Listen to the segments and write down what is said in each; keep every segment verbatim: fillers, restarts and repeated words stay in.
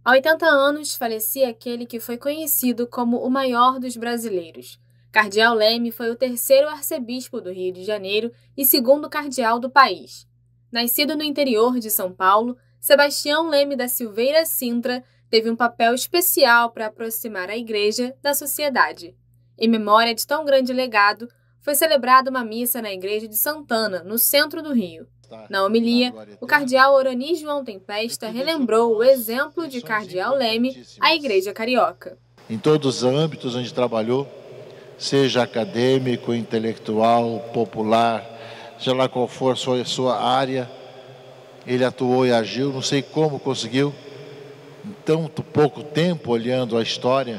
Há oitenta anos, falecia aquele que foi conhecido como o maior dos brasileiros. Cardeal Leme foi o terceiro arcebispo do Rio de Janeiro e segundo cardeal do país. Nascido no interior de São Paulo, Sebastião Leme da Silveira Sintra teve um papel especial para aproximar a igreja da sociedade. Em memória de tão grande legado, foi celebrada uma missa na igreja de Santana, no centro do Rio. Na homilia, o cardeal Orani João Tempesta relembrou o exemplo de Cardeal Leme à Igreja Carioca. Em todos os âmbitos onde trabalhou, seja acadêmico, intelectual, popular, seja lá qual for a sua, a sua área, ele atuou e agiu, não sei como conseguiu, em tanto pouco tempo olhando a história,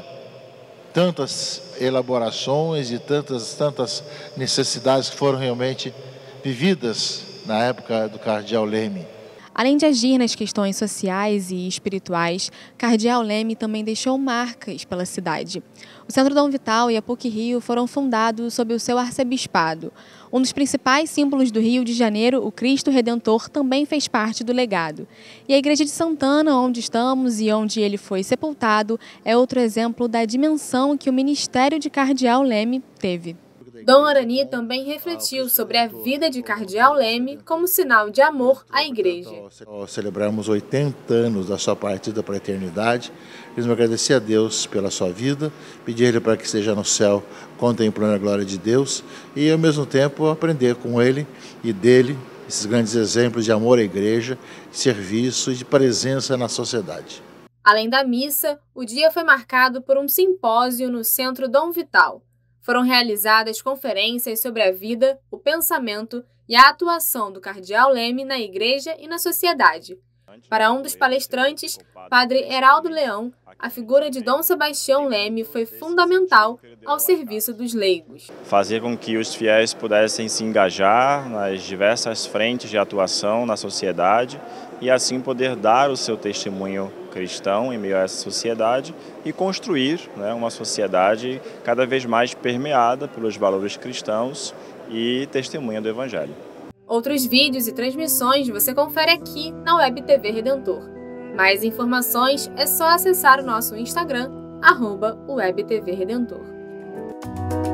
tantas elaborações e tantas, tantas necessidades que foram realmente vividas na época do Cardeal Leme. Além de agir nas questões sociais e espirituais, Cardeal Leme também deixou marcas pela cidade. O Centro Dom Vital e a PUC-Rio foram fundados sob o seu arcebispado. Um dos principais símbolos do Rio de Janeiro, o Cristo Redentor, também fez parte do legado. E a Igreja de Santana, onde estamos e onde ele foi sepultado, é outro exemplo da dimensão que o ministério de Cardeal Leme teve. Dom Orani também refletiu sobre a vida de Cardeal Leme como sinal de amor à igreja. Celebramos oitenta anos da sua partida para a eternidade. Queremos agradecer a Deus pela sua vida, pedir Ele para que esteja no céu contemplando a glória de Deus e, ao mesmo tempo, aprender com Ele e dele esses grandes exemplos de amor à igreja, de serviço e de presença na sociedade. Além da missa, o dia foi marcado por um simpósio no Centro Dom Vital. Foram realizadas conferências sobre a vida, o pensamento e a atuação do Cardeal Leme na igreja e na sociedade. Para um dos palestrantes, Padre Heraldo Leão, a figura de Dom Sebastião Leme foi fundamental ao serviço dos leigos. Fazer com que os fiéis pudessem se engajar nas diversas frentes de atuação na sociedade e assim poder dar o seu testemunho cristão em meio a essa sociedade e construir, né, uma sociedade cada vez mais permeada pelos valores cristãos e testemunha do Evangelho. Outros vídeos e transmissões você confere aqui na Web T V Redentor. Mais informações é só acessar o nosso Instagram, arroba Web T V Redentor.